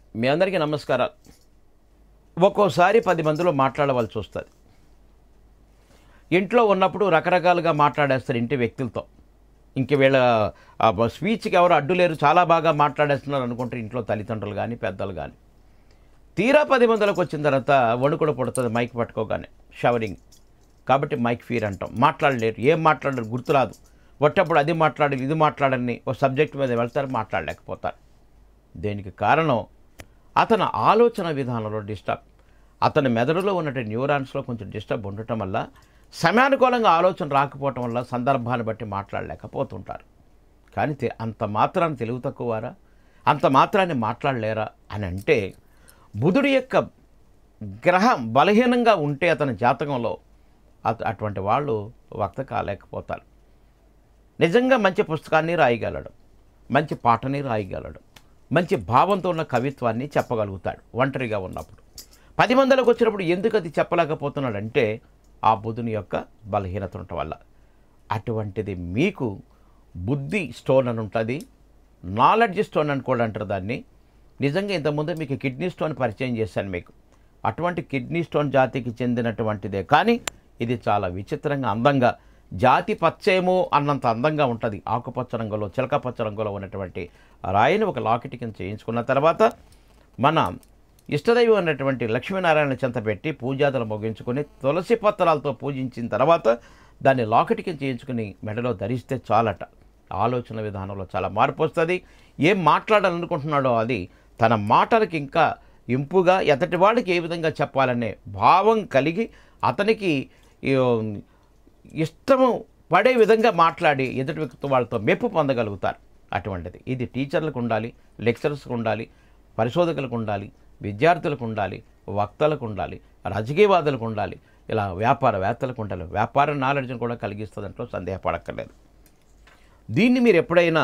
మీ అందరికీ నమస్కారాలు. ఒక్కోసారి 10 మందిలో మాట్లాడవలసి వస్తుంది. ఇంట్లో ఉన్నప్పుడు రకరకాలుగా మాట్లాడేస్తారు ఇంటి వ్యక్తులతో. ఇంక వీళ్ళ స్పీచ్కి ఎవరు అడ్డు లేరు, చాలా బాగా మాట్లాడేస్తున్నారు అనుకుంటారు ఇంట్లో తల్లిదండ్రులు కానీ పెద్దలు కానీ. తీరా 10 మందిలోకి వచ్చిన తర్వాత వణుకుడు పుడుతుంది మైక్ పట్టుకోగానే, షవరింగ్. కాబట్టి మైక్ ఫీర్ అంటాం. మాట్లాడలేరు, ఏం మాట్లాడలేరు, గుర్తురాదు. వచ్చేప్పుడు అది మాట్లాడాలి ఇది మాట్లాడని ఒక సబ్జెక్ట్ మీద వెళ్తారు, మాట్లాడలేకపోతారు. దీనికి కారణం అతని ఆలోచన విధానంలో డిస్టర్బ్, అతని మెదడులో ఉన్నటువంటి న్యూరాన్స్లో కొంచెం డిస్టర్బ్ ఉండటం వల్ల, సమయానుకూలంగా ఆలోచన రాకపోవటం వల్ల సందర్భాన్ని బట్టి మాట్లాడలేకపోతుంటారు. కానీ అంత మాత్రాన్ని తెలివి తక్కువారా, అంత మాత్రాన్ని మాట్లాడలేరా అని అంటే, బుధుడి యొక్క గ్రహం బలహీనంగా ఉంటే అతని జాతకంలో అటువంటి వాళ్ళు వక్త కాలేకపోతారు. నిజంగా మంచి పుస్తకాన్ని రాయగలడు, మంచి పాటని రాయగలడు, మంచి భావంతో ఉన్న కవిత్వాన్ని చెప్పగలుగుతాడు ఒంటరిగా ఉన్నప్పుడు. 10 మందిలోకి వచ్చినప్పుడు ఎందుకు అది చెప్పలేకపోతున్నాడంటే ఆ బుధుని యొక్క బలహీనత ఉండటం వల్ల. అటువంటిది మీకు బుద్ధి స్టోన్ అని ఉంటుంది, నాలెడ్జ్ స్టోన్ అని కూడా అంటారు దాన్ని. నిజంగా ఇంతకుముందు మీకు కిడ్నీ స్టోన్ పరిచయం చేశాను మీకు. అటువంటి కిడ్నీ స్టోన్ జాతికి చెందినటువంటిదే, కానీ ఇది చాలా విచిత్రంగా అందంగా, జాతి పచ్చేమో అన్నంత అందంగా ఉంటుంది. ఆకుపచ్చ రంగులో చిలక పచ్చ రంగులో ఉన్నటువంటి రాయిని ఒక లాకెట్ కింద చేయించుకున్న తర్వాత మన ఇష్టదైవం అన్నటువంటి లక్ష్మీనారాయణ చెంత పెట్టి పూజాదులు ముగించుకొని తులసి పత్రాలతో పూజించిన తర్వాత దాన్ని లాకెట్ కింద చేయించుకుని మెడలో ధరిస్తే చాలట. ఆలోచన విధానంలో చాలా మార్పు వస్తుంది. ఏం మాట్లాడాలనుకుంటున్నాడో అది తన మాటలకి ఇంకా ఇంపుగా ఎదటి వాళ్ళకి ఏ విధంగా చెప్పాలనే భావం కలిగి అతనికి ఇష్టము పడే విధంగా మాట్లాడి ఎదుటి వ్యక్తి వాళ్ళతో మెప్పు పొందగలుగుతారు. అటువంటిది ఇది టీచర్లకు ఉండాలి, లెక్చరర్స్కి ఉండాలి, పరిశోధకులకు ఉండాలి, విద్యార్థులకు ఉండాలి, వక్తలకు ఉండాలి, రాజకీయవాదులకు ఉండాలి, ఇలా వ్యాపారవేత్తలకు ఉండాలి. వ్యాపార నాలెడ్జ్ని కూడా కలిగిస్తుంది, దాంట్లో సందేహపడక్కర్లేదు. దీన్ని మీరు ఎప్పుడైనా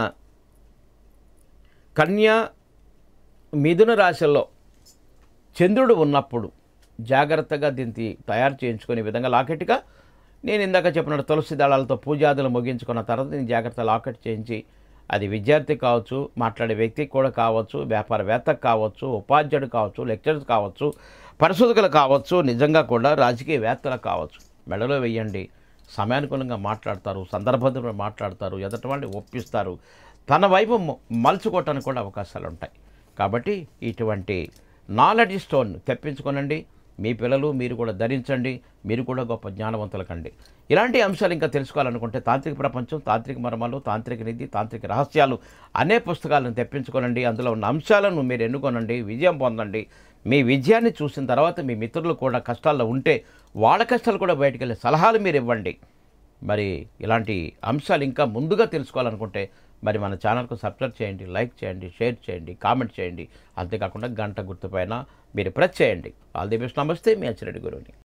కన్యా మిథున రాశుల్లో చంద్రుడు ఉన్నప్పుడు జాగ్రత్తగా దీన్ని తయారు చేయించుకునే విధంగా లాకెట్గా, నేను ఇందాక చెప్పినట్టు తులసి దళాలతో పూజాదులు ముగించుకున్న తర్వాత దీన్ని జాగ్రత్త లాకెట్ చేయించి, అది విద్యార్థి కావచ్చు, మాట్లాడే వ్యక్తికి కూడా కావచ్చు, వ్యాపారవేత్తకు కావచ్చు, ఉపాధ్యాయుడు కావచ్చు, లెక్చరర్స్ కావచ్చు, పరిశోధకులు కావచ్చు, నిజంగా కూడా రాజకీయవేత్తలు కావచ్చు, మెడలో వేయండి. సమయానుకూలంగా మాట్లాడతారు, సందర్భంలో మాట్లాడతారు, ఎదుటి వాళ్ళని ఒప్పిస్తారు, తన వైపు మలుచుకోవటానికి కూడా అవకాశాలు ఉంటాయి. కాబట్టి ఇటువంటి నాలెడ్జ్ స్టోన్ తెప్పించుకోనండి. మీ పిల్లలు మీరు కూడా ధరించండి, మీరు కూడా గొప్ప జ్ఞానవంతులు కండి. ఇలాంటి అంశాలు ఇంకా తెలుసుకోవాలనుకుంటే తాంత్రిక ప్రపంచం, తాంత్రిక మర్మాలు, తాంత్రిక నిధి, తాంత్రిక రహస్యాలు అనే పుస్తకాలను తెప్పించుకోనండి. అందులో ఉన్న అంశాలను మీరు ఎన్నుకోనండి, విజయం పొందండి. మీ విజయాన్ని చూసిన తర్వాత మీ మిత్రులు కూడా కష్టాల్లో ఉంటే వాళ్ళ కష్టాలు కూడా బయటికి వెళ్ళే సలహాలు మీరు ఇవ్వండి. మరి ఇలాంటి అంశాలు ఇంకా ముందుగా తెలుసుకోవాలనుకుంటే మరి మన ఛానల్కు సబ్స్క్రైబ్ చేయండి, లైక్ చేయండి, షేర్ చేయండి, కామెంట్ చేయండి. అంతేకాకుండా గంట గుర్తుపైన మీరు ప్రెస్ చేయండి. All the best. నమస్తే, మీ అచ్చిరెడ్డి గురువుని.